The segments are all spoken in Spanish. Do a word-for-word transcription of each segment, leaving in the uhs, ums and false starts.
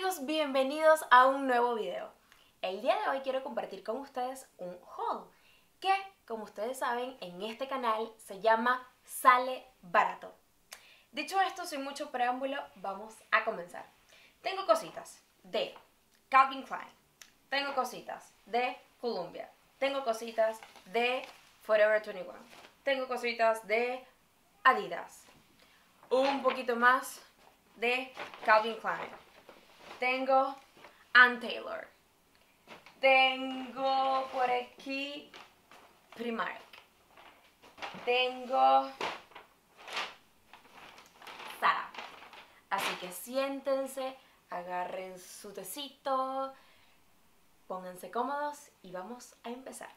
chicos, bienvenidos a un nuevo video. El día de hoy quiero compartir con ustedes un haul que, como ustedes saben, en este canal se llama Sale Barato. Dicho esto, sin mucho preámbulo, vamos a comenzar. Tengo cositas de Calvin Klein, tengo cositas de Columbia, tengo cositas de Forever veintiuno, tengo cositas de Adidas, un poquito más de Calvin Klein, tengo Ann Taylor, tengo por aquí Primark, tengo Zara. Así que siéntense, agarren su tecito, pónganse cómodos y vamos a empezar.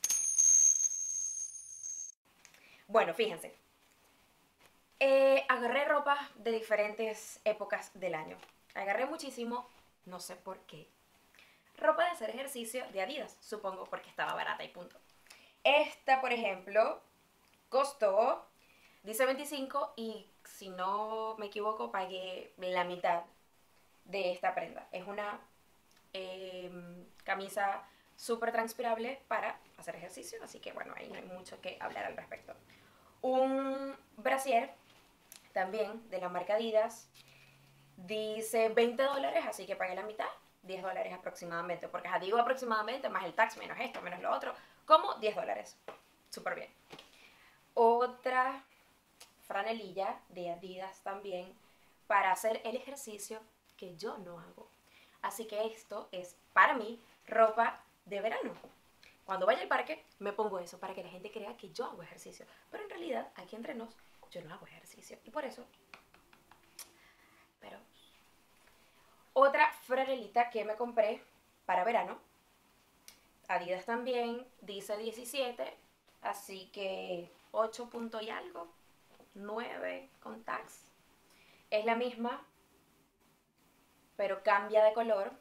Bueno, fíjense, eh, agarré ropa de diferentes épocas del año. Agarré muchísimo, no sé por qué, ropa de hacer ejercicio de Adidas, supongo porque estaba barata y punto. Esta, por ejemplo, costó, dice veinticinco y si no me equivoco pagué la mitad de esta prenda. Es una eh, camisa súper transpirable para hacer ejercicio, así que bueno, ahí no hay mucho que hablar al respecto. Un brasier también de la marca Adidas, dice veinte dólares, así que pagué la mitad, diez dólares aproximadamente, porque ya digo aproximadamente, más el tax, menos esto, menos lo otro, como diez dólares, súper bien. Otra franelilla de Adidas también para hacer el ejercicio que yo no hago. Así que esto es para mí ropa de verano. Cuando vaya al parque me pongo eso para que la gente crea que yo hago ejercicio. Pero en realidad, aquí entre nos, yo no hago ejercicio. Y por eso, pero... Otra franelita que me compré para verano. Adidas también, dice diecisiete, así que ocho punto y algo, nueve con tax. Es la misma, pero cambia de color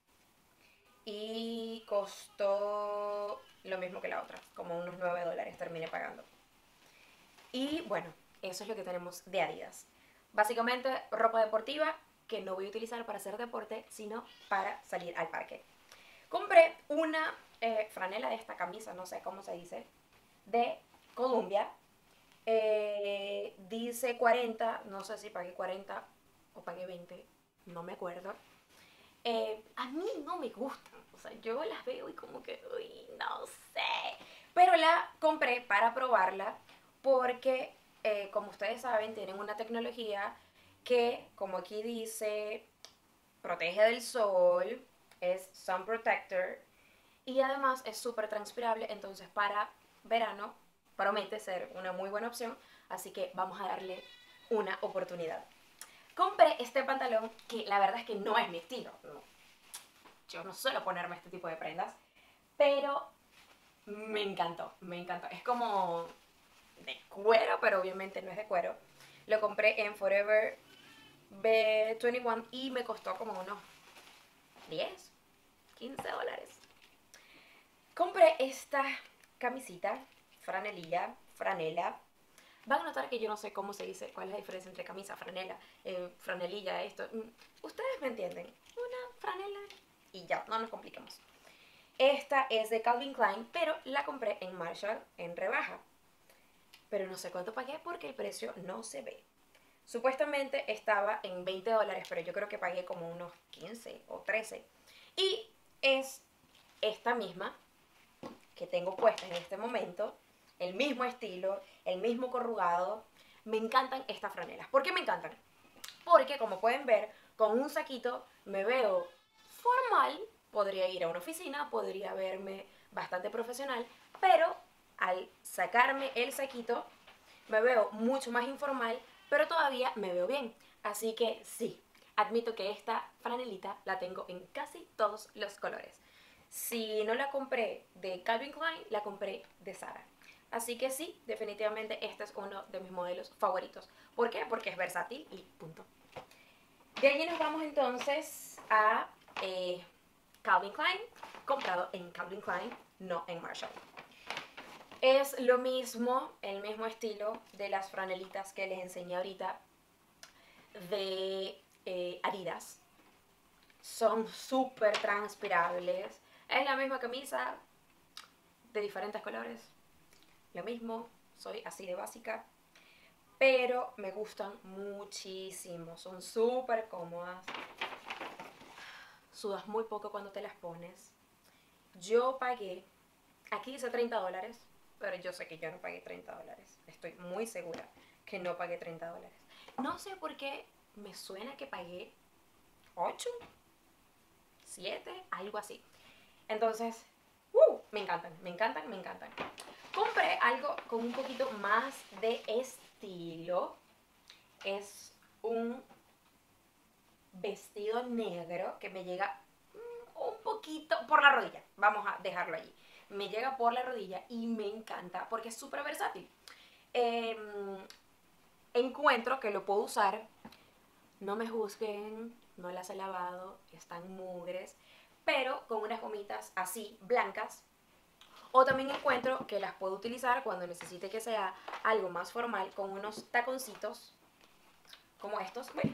y costó lo mismo que la otra, como unos nueve dólares terminé pagando. Y bueno, eso es lo que tenemos de Adidas. Básicamente ropa deportiva que no voy a utilizar para hacer deporte, sino para salir al parque. Compré una eh, franela de esta camisa, no sé cómo se dice, de Columbia. Eh, dice cuarenta, no sé si pagué cuarenta o pagué veinte, no me acuerdo. Eh, a mí no me gustan, o sea, yo las veo y como que, uy, no sé. Pero la compré para probarla porque, eh, como ustedes saben, tienen una tecnología que, como aquí dice, protege del sol, es sun protector y además es súper transpirable, entonces para verano promete ser una muy buena opción, así que vamos a darle una oportunidad. Compré este pantalón que la verdad es que no es mi estilo, no. Yo no suelo ponerme este tipo de prendas, pero me encantó, me encantó. Es como de cuero, pero obviamente no es de cuero. Lo compré en Forever veintiuno y me costó como unos diez, quince dólares. Compré esta camisita, franelilla, franela. Van a notar que yo no sé cómo se dice, cuál es la diferencia entre camisa, franela, eh, franelilla, esto. Ustedes me entienden. Una franela y ya, no nos compliquemos. Esta es de Calvin Klein, pero la compré en Marshall en rebaja. Pero no sé cuánto pagué porque el precio no se ve. Supuestamente estaba en veinte dólares, pero yo creo que pagué como unos quince o trece. Y es esta misma que tengo puesta en este momento, el mismo estilo, el mismo corrugado. Me encantan estas franelas. ¿Por qué me encantan? Porque, como pueden ver, con un saquito me veo formal, podría ir a una oficina, podría verme bastante profesional, pero al sacarme el saquito me veo mucho más informal, pero todavía me veo bien. Así que sí, admito que esta franelita la tengo en casi todos los colores. Si no la compré de Calvin Klein, la compré de Zara. Así que sí, definitivamente este es uno de mis modelos favoritos. ¿Por qué? Porque es versátil y punto. De allí nos vamos entonces a eh, Calvin Klein, comprado en Calvin Klein, no en Marshall. Es lo mismo, el mismo estilo de las franelitas que les enseñé ahorita de eh, Adidas. Son súper transpirables. Es la misma camisa de diferentes colores. Lo mismo, soy así de básica. Pero me gustan muchísimo. Son súper cómodas. Sudas muy poco cuando te las pones. Yo pagué, aquí dice treinta dólares, pero yo sé que yo no pagué treinta dólares. Estoy muy segura que no pagué treinta dólares. No sé por qué me suena que pagué ocho, siete, algo así. Entonces, uh, me encantan, me encantan, me encantan. Compré algo con un poquito más de estilo. Es un vestido negro que me llega un poquito por la rodilla. Vamos a dejarlo allí. Me llega por la rodilla y me encanta porque es súper versátil. Eh, encuentro que lo puedo usar. No me juzguen, no las he lavado, están mugres, pero con unas gomitas así, blancas. O también encuentro que las puedo utilizar cuando necesite que sea algo más formal, con unos taconcitos como estos. Bueno,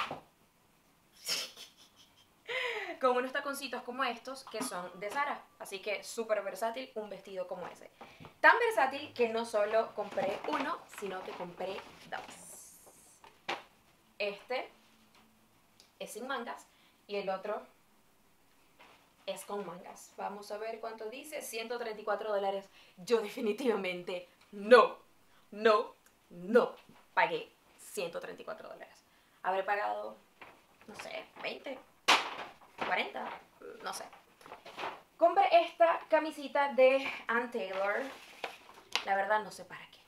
con unos taconcitos como estos que son de Zara. Así que súper versátil un vestido como ese. Tan versátil que no solo compré uno, sino que compré dos. Este es sin mangas y el otro es con mangas. Vamos a ver cuánto dice. ciento treinta y cuatro dólares. Yo definitivamente no, no, no pagué ciento treinta y cuatro dólares. Habré pagado, no sé, veinte, cuarenta, no sé. Compré esta camisita de Ann Taylor. La verdad no sé para qué.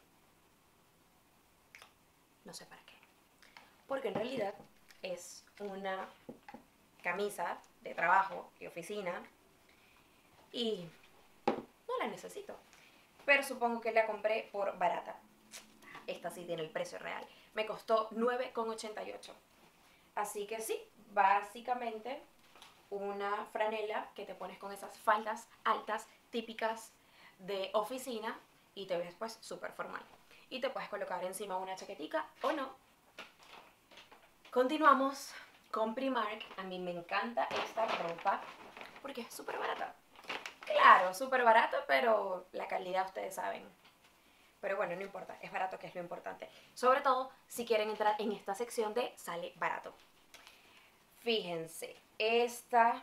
No sé para qué. Porque en realidad es una camisa de trabajo y oficina y no la necesito. Pero supongo que la compré por barata. Esta sí tiene el precio real. Me costó nueve con ochenta y ocho. Así que sí, básicamente una franela que te pones con esas faldas altas típicas de oficina y te ves pues súper formal. Y te puedes colocar encima una chaquetica o no. Continuamos con Primark. A mí me encanta esta ropa porque es súper barata. Claro, súper barata, pero la calidad ustedes saben. Pero bueno, no importa, es barato, que es lo importante. Sobre todo si quieren entrar en esta sección de sale barato. Fíjense, esta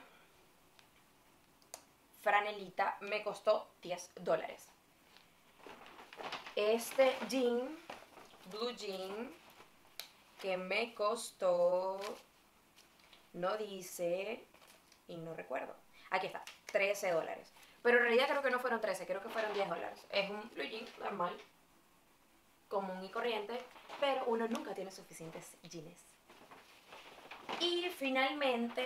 franelita me costó diez dólares. Este jean, blue jean, que me costó, no dice, y no recuerdo. Aquí está, trece dólares. Pero en realidad creo que no fueron trece, creo que fueron diez dólares. Es un blue jean normal, común y corriente, pero uno nunca tiene suficientes jeans. Y finalmente,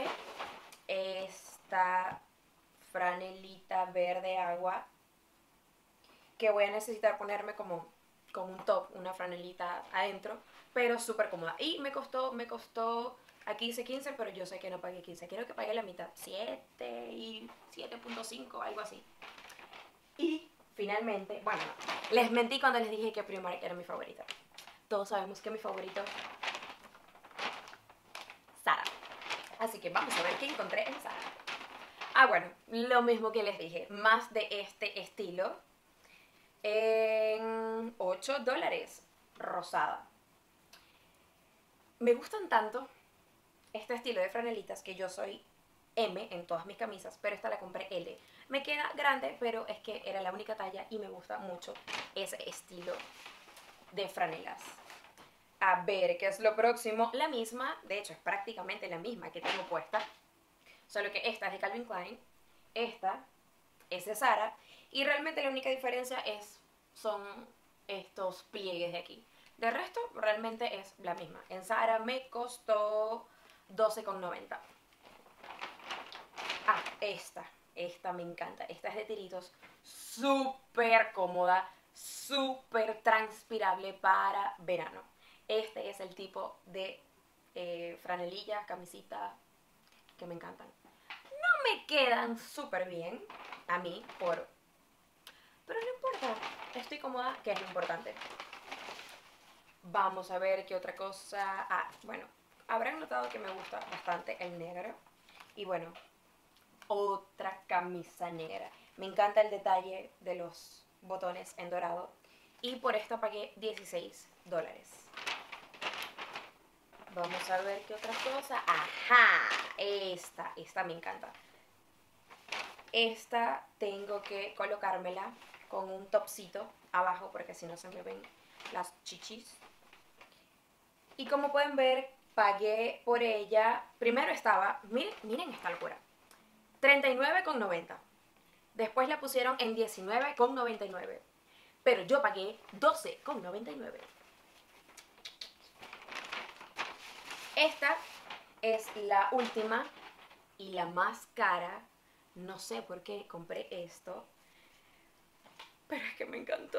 esta franelita verde agua que voy a necesitar ponerme como, como un top, una franelita adentro, pero súper cómoda. Y me costó, me costó, aquí dice quince, pero yo sé que no pagué quince, quiero que pague la mitad, siete y siete punto cinco, algo así. Y finalmente, bueno, les mentí cuando les dije que Primark era mi favorita. Todos sabemos que mi favorito Zara. Así que vamos a ver qué encontré en Zara. Ah, bueno, lo mismo que les dije, más de este estilo en ocho dólares, rosada. Me gustan tanto este estilo de franelitas que yo soy M en todas mis camisas, pero esta la compré L. Me queda grande, pero es que era la única talla y me gusta mucho ese estilo de franelas. A ver, ¿qué es lo próximo? La misma, de hecho es prácticamente la misma que tengo puesta, solo que esta es de Calvin Klein, esta es de Zara, y realmente la única diferencia es, son estos pliegues de aquí. De resto, realmente es la misma. En Zara me costó doce con noventa. Ah, esta, esta me encanta, esta es de tiritos, súper cómoda, súper transpirable para verano. Este es el tipo de eh, franelillas, camisita que me encantan. No me quedan súper bien a mí, por... pero no importa, estoy cómoda, que es lo importante. Vamos a ver qué otra cosa. Ah, bueno, habrán notado que me gusta bastante el negro. Y bueno, otra camisa negra. Me encanta el detalle de los botones en dorado. Y por esta pagué dieciséis dólares. Vamos a ver qué otra cosa. ¡Ajá! Esta, esta me encanta. Esta tengo que colocármela con un topcito abajo porque si no se me ven las chichis. Y como pueden ver, pagué por ella. Primero estaba, miren, miren esta locura, treinta y nueve con noventa. Después la pusieron en diecinueve con noventa y nueve. Pero yo pagué doce con noventa y nueve. Esta es la última y la más cara. No sé por qué compré esto, pero es que me encantó.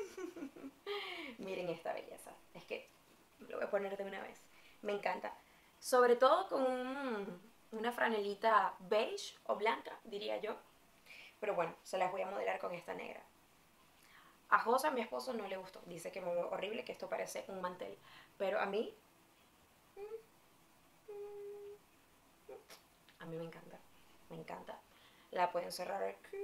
Miren esta belleza. Es que lo voy a poner de una vez. Me encanta. Sobre todo con un, una franelita beige o blanca, diría yo. Pero bueno, se las voy a modelar con esta negra. A José, a mi esposo, no le gustó. Dice que me veo horrible, que esto parece un mantel. Pero a mí... A mí me encanta. Me encanta. La pueden cerrar aquí.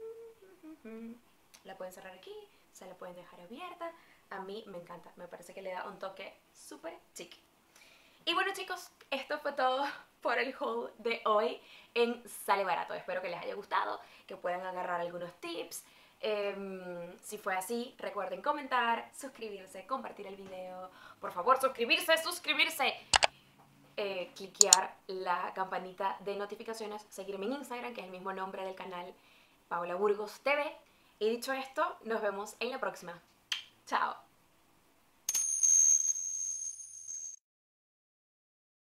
La pueden cerrar aquí. Se la pueden dejar abierta. A mí me encanta. Me parece que le da un toque súper chic. Y bueno, chicos, esto fue todo por el haul de hoy en Sale Barato. Espero que les haya gustado, que puedan agarrar algunos tips. Eh, si fue así, recuerden comentar, suscribirse, compartir el video. Por favor, suscribirse, suscribirse. Eh, cliquear la campanita de notificaciones, seguirme en Instagram, que es el mismo nombre del canal, Paola Burgos T V. Y dicho esto, nos vemos en la próxima. Chao.